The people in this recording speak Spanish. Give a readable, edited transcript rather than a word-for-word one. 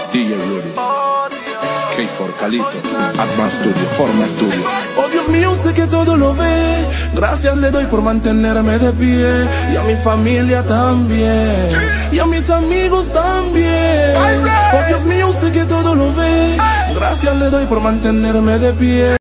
DJ Rudy, K4 Calito, Advanced Studio, Forma Studio. Oh Dios mío, usted que todo lo ve, gracias le doy por mantenerme de pie. Y a mi familia también, y a mis amigos también. Oh Dios mío, usted que todo lo ve, gracias le doy por mantenerme de pie.